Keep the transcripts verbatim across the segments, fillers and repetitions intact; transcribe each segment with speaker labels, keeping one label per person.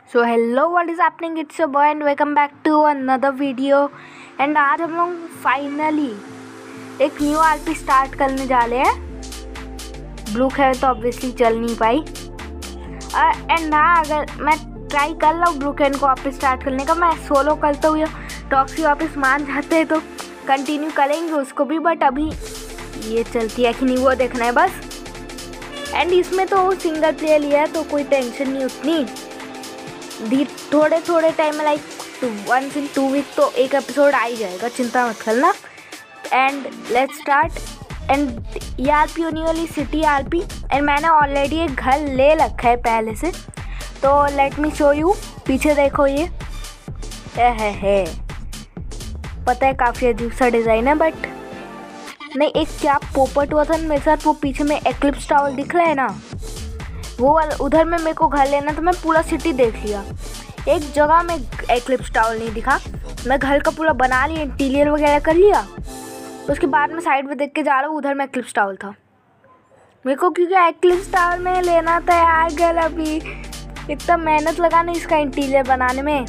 Speaker 1: So hello what is happening, it's your boy and welcome back to another video. And आज हम लोग finally एक new RP start करने जा रहे हैं। ब्लू है तो ऑब्वियसली चल नहीं पाई। एंड ना अगर मैं ट्राई कर रहा हूँ ब्लू कैन को वापस स्टार्ट करने का, मैं सोलो करता हूँ या टॉक्सी वापस मान जाते हैं तो कंटिन्यू करेंगे उसको भी, बट अभी ये चलती है कि नहीं वो देखना है बस। एंड इसमें तो सिंगल प्लेयर लिया है तो कोई टेंशन नहीं उतनी। धी थोड़े थोड़े टाइम में like once in two week तो एक एपिसोड आ ही जाएगा, चिंता मत करना। And let's start. एंड ये आरपी होने वाली सिटी आरपी, एंड मैंने ऑलरेडी एक घर ले रखा है पहले से, तो लेट मी शो यू। पीछे देखो, ये है है पता है काफ़ी अजीब सा डिज़ाइन है, बट नहीं एक क्या पोपट हुआ था मेरे साथ, वो पीछे में एक्लिप्स टावर दिख रहा है ना, वो उधर में मेरे को घर लेना था। मैं पूरा सिटी देख लिया, एक जगह में एक्लिप्स टावर नहीं दिखा। मैं घर का पूरा बना लिया, इंटीरियर वगैरह कर लिया, तो उसके बाद में साइड में देख के जा रहा हूँ, उधर में एक्लिप्स टावर था मेरे को, क्योंकि एक्लिप्स टावर में लेना था यार। गल अभी इतना मेहनत लगाना इसका इंटीरियर बनाने में।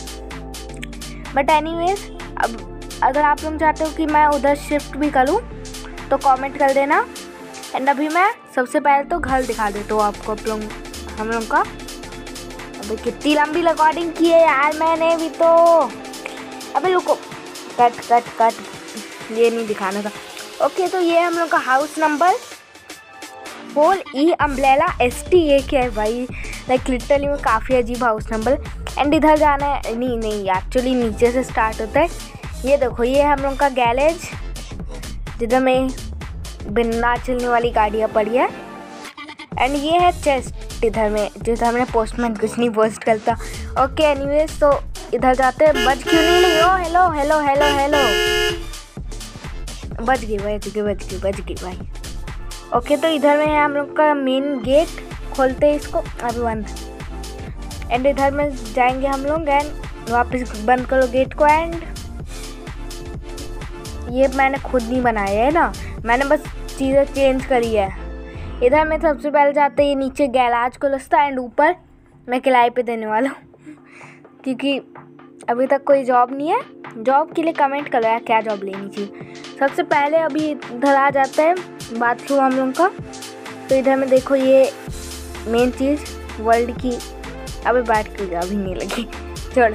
Speaker 1: बट एनीवेज, अब अगर आप लोग चाहते हो कि मैं उधर शिफ्ट भी करूँ तो कमेंट कर देना। एंड अभी मैं सबसे पहले तो घर दिखा देता हूँ आपको आप लोग हम लोग का। अबे कितनी लंबी रिकॉर्डिंग की है यार मैंने भी तो। अबे रुको, कट कट कट, ये नहीं दिखाना था। ओके, तो ये हम लोग का house number four E umbrella S T. ये क्या है भाई, लाइक लिटरली में काफ़ी अजीब हाउस नंबर। एंड इधर जाना है, नहीं नहीं एक्चुअली नीचे से स्टार्ट होता है। ये देखो, ये हम लोग का गैरेज जिधर में बिना चलने वाली गाड़ियाँ पड़ी है। एंड ये है चेस्ट इधर में, जिधर में पोस्टमैन कुछ नहीं पोस्ट करता। ओके एनीवेज, तो इधर जाते हैं। बच क्यों नहीं रही हो? हेलो हेलो हेलो हेलो, बच गई बच गई बच गई बच गई भाई। ओके, तो इधर में है हम लोग का मेन गेट। खोलते हैं इसको, अभी बंद। एंड इधर में जाएंगे हम लोग, एंड वापस बंद करो गेट को। एंड ये मैंने खुद नहीं बनाया है ना, मैंने बस चीज़ें चेंज करी है। इधर में सबसे पहले जाते हैं, ये नीचे गैराज को लसता। एंड ऊपर मैं किराए पे देने वाला हूँ, क्योंकि अभी तक कोई जॉब नहीं है। जॉब के लिए कमेंट करो यार, क्या जॉब लेनी चाहिए। सबसे पहले अभी इधर आ जाता है बाथरूम हम लोग का। तो इधर में देखो, ये मेन चीज़ वर्ल्ड की। अभी बैठ के अभी नहीं लगी, छोड़।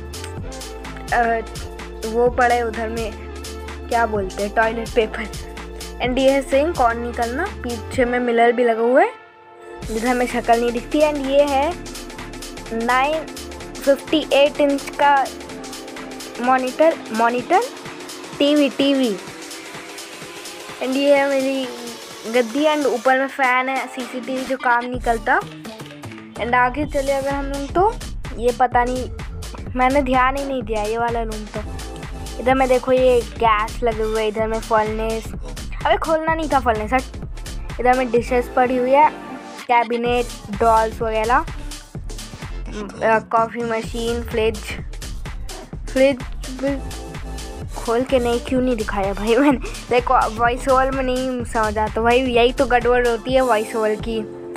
Speaker 1: वो पड़े उधर में, क्या बोलते हैं, टॉयलेट पेपर। एंड ये है सिंक, ऑन नहीं करना। पीछे में मिरर भी लगा हुआ है जिधर में शक्ल नहीं दिखती। एंड ये है नाइन फिफ्टी एट इंच का monitor monitor TV TV. And ये है मेरी गद्दी। एंड ऊपर में फ़ैन है, सीसीटीवी जो काम नहीं करता। एंड आगे चले अगर हम लोग, तो ये पता नहीं, मैंने ध्यान ही नहीं दिया ये वाला रूम। तो इधर में देखो, ये गैस लगे हुए, इधर में फर्नेस, अबे खोलना नहीं था फर्नेस हट। इधर में डिशेस पड़ी हुई है, कैबिनेट, डॉल्स वगैरह, कॉफ़ी मशीन, फ्रिज फ्रिज भी खोल के नहीं, क्यों नहीं दिखाया भाई मैंने। देखो वॉइस ओवर में नहीं समझ आता भाई, यही तो गड़बड़ होती है वॉइस ओवर की।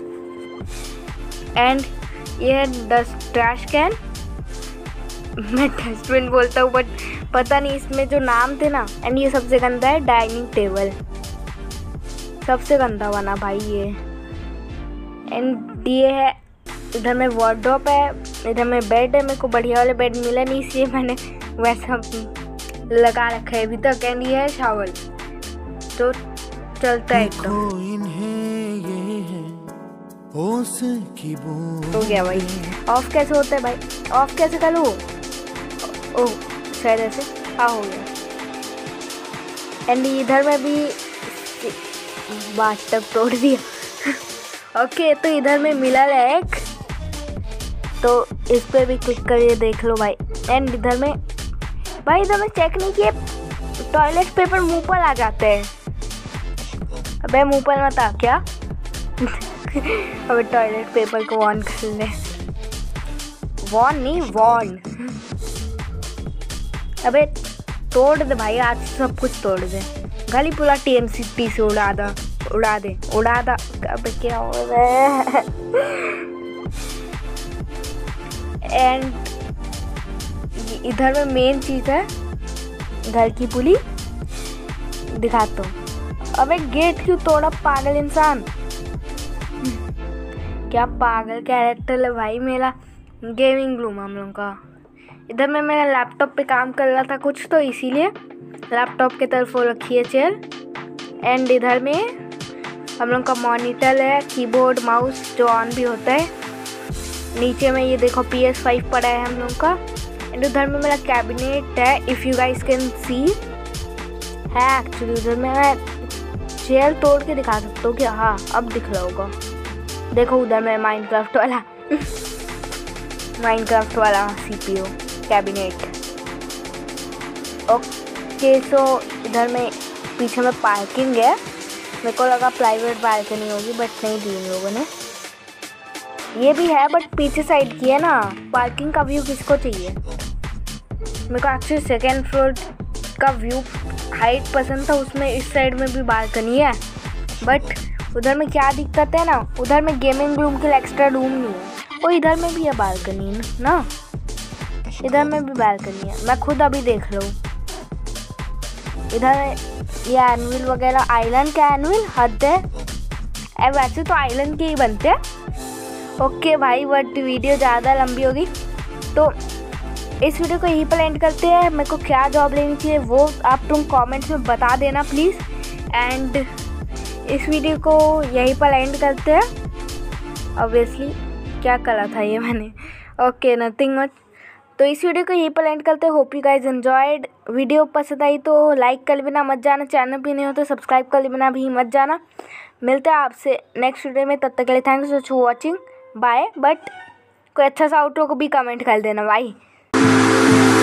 Speaker 1: एंड ये है डस्ट ट्रैश कैन, मैं डस्टबिन बोलता हूँ बट पता नहीं इसमें जो नाम थे ना। एंड ये सबसे गंदा है डाइनिंग टेबल, सबसे गंदा बना भाई ये। एंड ये है, इधर में वार्डरोब है, इधर में बेड है। मेरे को बढ़िया वाले बेड मिला नहीं, इसलिए मैंने वैसा लगा रखा है अभी तक। एंड ये है शावर, तो चलता है एकदम। तो क्या भाई, ऑफ कैसे होता है भाई, ऑफ कैसे करूँ? ओह शायद ऐसे, हाँ हो गया। एंड इधर में भी बाथटब तोड़ दिया। ओके, तो इधर में मिला है एक, तो इस पर भी क्लिक करिए, देख लो भाई। एंड इधर में भाई, इधर में चेक नहीं किए, टॉयलेट पेपर मुंह पर आ जाते हैं। अबे मुंह पर मत आ क्या। अबे टॉयलेट पेपर को ऑन कर ले, वॉन नहीं वॉन। अबे तोड़ दे भाई, आज सब कुछ तोड़ दे, गली पूरा टीएम सिटी से उड़ा दे उड़ा दे उड़ा दा। अबे क्या हो रहा है। एंड इधर में मेन चीज़ है घर की पुली, दिखाता हूँ। अबे गेट क्यों तोड़ा पागल इंसान, क्या पागल कैरेक्टर है भाई मेरा। गेमिंग रूम हम लोग का, इधर मैं मेरा लैपटॉप पे काम कर रहा था कुछ, तो इसीलिए लैपटॉप की तरफ वो रखी है चेयर। एंड इधर में हम लोग का मॉनिटर है, कीबोर्ड माउस जो ऑन भी होता है। नीचे में ये देखो पी एस फाइव पड़ा है हम लोग का। एंड उधर में मेरा कैबिनेट है, if you guys can see है एक्चुअली। उधर में मैं चेयर तोड़ के दिखा सकता हूँ कि हाँ अब दिख रहा होगा। देखो उधर में माइनक्राफ्ट वाला माइनक्राफ्ट वाला सीपीयू कैबिनेट। ओके सो इधर में पीछे में पार्किंग है। मेरे को लगा प्राइवेट बालकनी होगी बट नहीं दी इन लोगों ने। ये भी है बट पीछे साइड की है ना। पार्किंग का व्यू किसको चाहिए। मेरे को एक्चुअली सेकेंड फ्लोर का व्यू हाइट पसंद था, उसमें इस साइड में भी बालकनी है। बट उधर में क्या दिक्कत है ना, उधर में गेमिंग रूम के लिए एक्स्ट्रा रूम नहीं है। और इधर में भी है बालकनी ना, इधर में भी बालकनी है। मैं खुद अभी देख रहा हूँ। इधर ये एनविल वगैरह, आइलैंड का एनविल हद है। ए, वैसे तो आइलैंड के ही बनते हैं। ओके भाई बट वीडियो ज़्यादा लंबी होगी तो इस वीडियो को यहीं पर एंड करते हैं। मेरे को क्या जॉब लेनी चाहिए वो आप तुम कमेंट्स में बता देना प्लीज़। एंड इस वीडियो को यहीं पर एंड करते हैं। ऑब्वियसली क्या करा था ये मैंने। Okay nothing much. तो इस वीडियो को यहीं पर एंड करते हैं। Hope you guys enjoyed. Video पसंद आई तो लाइक कर बिना मत जाना, चैनल पे नहीं हो तो सब्सक्राइब कर बिना भी मत जाना। मिलते हैं आपसे नेक्स्ट वीडियो में, तब तक के लिए thanks for watching, bye. But कोई अच्छा सा आउटरो को भी कमेंट कर देना भाई।